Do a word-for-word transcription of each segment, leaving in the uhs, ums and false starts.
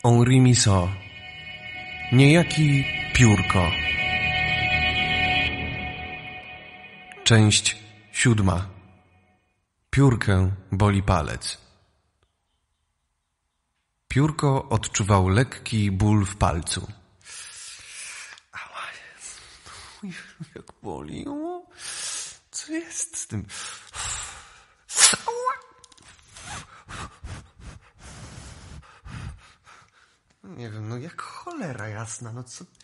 Henri Misso. Niejaki Piórko. Część siódma. Piórkę boli palec. Piórko odczuwał lekki ból w palcu. Ała, jak boli. O, co jest z tym? Nie wiem, no jak cholera jasna, no co...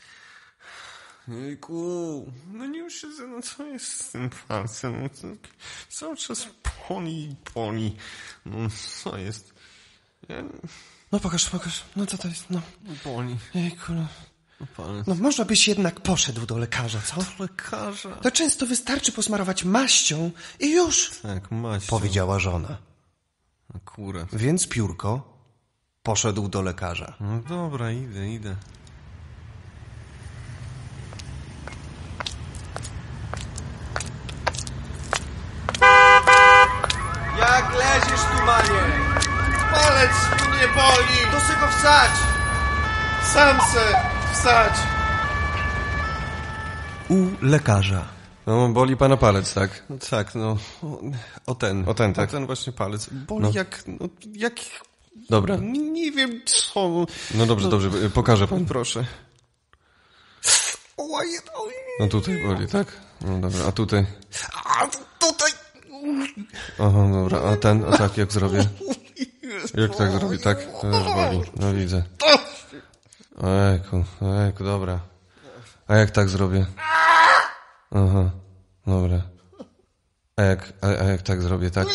Jejku, no nie już się, no co jest z tym palcem? No, to, cały czas boli i boli. No co jest? Ja... No pokaż, pokaż. No co to jest? No. Boli. Jejku, no. No, palec. No może byś jednak poszedł do lekarza, co? Do lekarza? To często wystarczy posmarować maścią i już. Tak, maścią. Powiedziała żona. Akurat. Więc Piórko poszedł do lekarza. No dobra, idę, idę. Jak leziesz tu, manie? Palec mnie boli! To sobie go wsadź! Sam se wsadź! U lekarza. No, boli pana palec, tak? No, tak, no. O, o ten. O ten, tak? O ten właśnie palec. Boli No. jak... No, jak... Dobra. Nie, nie wiem co... No dobrze, no, dobrze, pokażę pan. Proszę. Oj, oj. No tutaj boli, tak? No dobra, a tutaj? A tutaj... Aha, dobra, a ten, a tak jak zrobię? Jak tak zrobię, tak? To już boli, no widzę. Ojku, ojku, dobra. A jak tak zrobię? Aha, dobra. A jak, a, a jak tak zrobię, tak?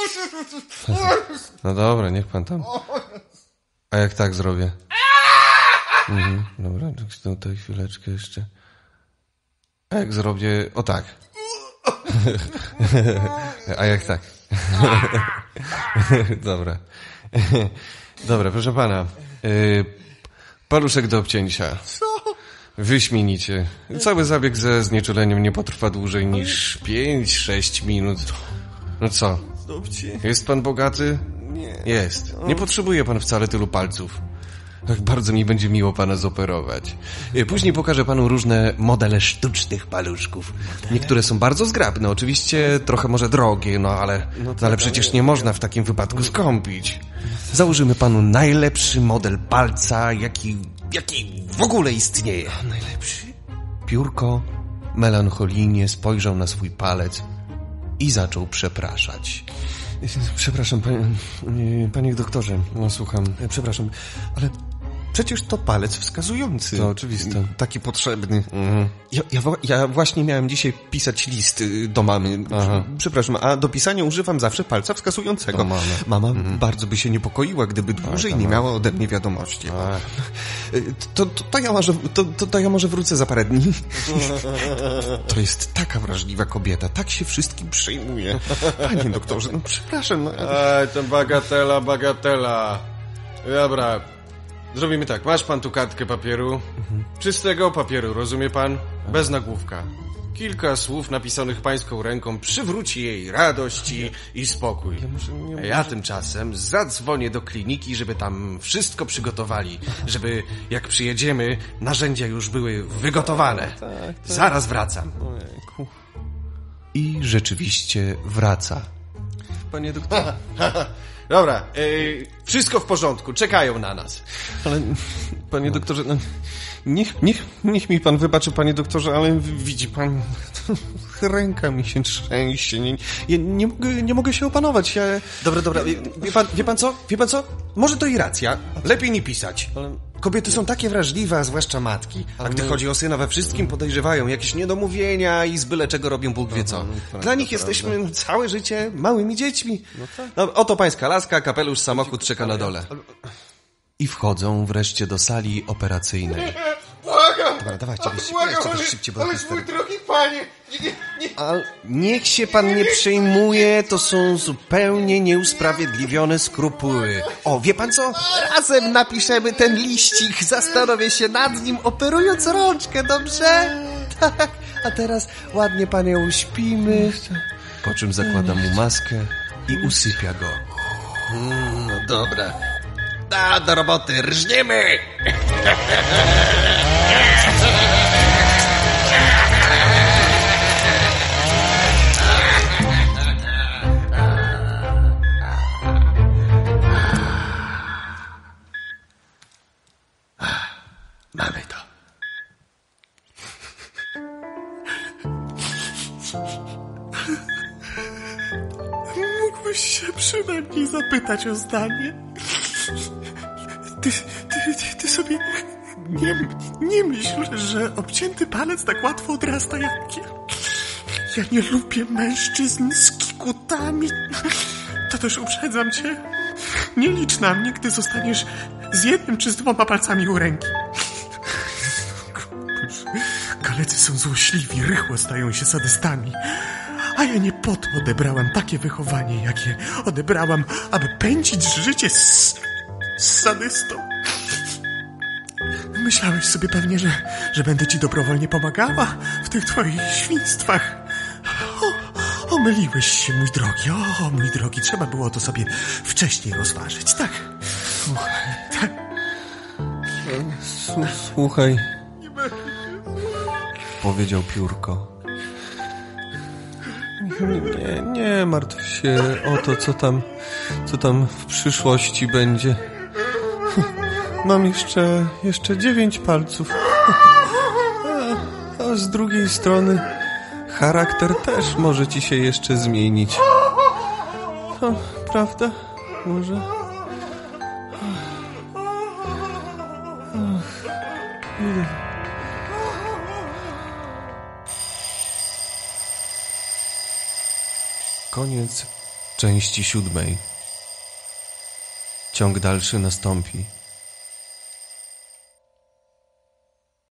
No dobra, niech pan tam. A jak tak zrobię? Mhm, dobra, tutaj chwileczkę jeszcze. A jak zrobię, o tak. A jak tak? Dobra. Dobra, proszę pana. Yy, paluszek do obcięcia. Wyśmienicie. Cały zabieg ze znieczuleniem nie potrwa dłużej niż pięć sześć minut. No co? Jest pan bogaty? Nie. Jest. Nie potrzebuje pan wcale tylu palców. Tak bardzo mi będzie miło pana zoperować. Później pokażę panu różne modele sztucznych paluszków. Niektóre są bardzo zgrabne, oczywiście trochę może drogie, no ale, no ale przecież nie można w takim wypadku skąpić. Założymy panu najlepszy model palca, jaki, jaki w ogóle istnieje. Najlepszy? Piórko melancholijnie spojrzał na swój palec i zaczął przepraszać. Przepraszam, panie, panie doktorze. No słucham. Przepraszam, ale przecież to palec wskazujący. To oczywiste. Taki potrzebny. Mhm. Ja, ja, ja właśnie miałem dzisiaj pisać list do mamy. Aha. Przepraszam, a do pisania używam zawsze palca wskazującego. Do mamy. Mama mhm. bardzo by się niepokoiła, gdyby dłużej nie miała ode mnie wiadomości. To, to, to, ja może, to, to, to ja może wrócę za parę dni. To jest taka wrażliwa kobieta, tak się wszystkim przejmuje. Panie doktorze, no przepraszam. No, Ej, to bagatela, bagatela. Dobra, zrobimy tak. Masz pan tu kartkę papieru? Mhm. Czystego papieru, rozumie pan? Bez nagłówka. Kilka słów napisanych pańską ręką przywróci jej radość i, i spokój. Ja, muszę, ja, muszę... ja tymczasem zadzwonię do kliniki, żeby tam wszystko przygotowali. Żeby jak przyjedziemy, narzędzia już były wygotowane. Tak, tak. Zaraz wracam. Ojejku. I rzeczywiście wraca. Panie doktorze. Dobra, yy, wszystko w porządku, czekają na nas. Ale, panie doktorze, no, niech, niech, niech mi pan wybaczy, panie doktorze, ale widzi pan, ręka mi się trzęsie, nie, nie, nie, mogę, nie mogę się opanować. Ja... Dobra, dobra, wie, wie, pan, wie pan co? Wie pan co? Może to i racja. Lepiej nie pisać. Ale... Kobiety są takie wrażliwe, a zwłaszcza matki. A gdy chodzi o syna, we wszystkim podejrzewają jakieś niedomówienia i z byle czego robią Bóg wie co. Dla nich jesteśmy całe życie małymi dziećmi. No, oto pańska laska, kapelusz, samochód czeka na dole. I wchodzą wreszcie do sali operacyjnej. Błagam! Dobra, dawajcie, weźcie, Błagam, weźcie, ale, weźcie szybciej, bo ale to jest mój drogi panie! Nie, nie, nie. A niech się pan nie przejmuje, to są zupełnie nieusprawiedliwione skrupuły. O, wie pan co? Razem napiszemy ten liścik, zastanowię się nad nim, operując rączkę, dobrze? Tak, a teraz ładnie panią uśpimy. Po czym zakłada mu maskę i usypia go. No dobra. A, do roboty, rżniemy! Mamy to. Mógłbyś się przynajmniej zapytać o zdanie? Ty, ty, ty, ty sobie nie, nie myśl, że obcięty palec tak łatwo odrasta jak ja. Ja nie lubię mężczyzn z kikutami. To też uprzedzam cię. Nie licz na mnie, gdy zostaniesz z jednym czy z dwoma palcami u ręki. Kalecy są złośliwi, rychło stają się sadystami. A ja nie po to odebrałam takie wychowanie, jakie odebrałam, aby pędzić życie z, z sadystą. Myślałeś sobie pewnie, że, że będę ci dobrowolnie pomagała w tych twoich świństwach. O, omyliłeś się, mój drogi, o, mój drogi, trzeba było to sobie wcześniej rozważyć, tak? Słuchaj. Tak. Słuchaj. Powiedział Piórko. Nie, nie martw się o to, co tam, co tam w przyszłości będzie. Mam jeszcze, jeszcze dziewięć palców. A, a z drugiej strony charakter też może ci się jeszcze zmienić. O, prawda? Może? Idę. Koniec części siódmej. Ciąg dalszy nastąpi.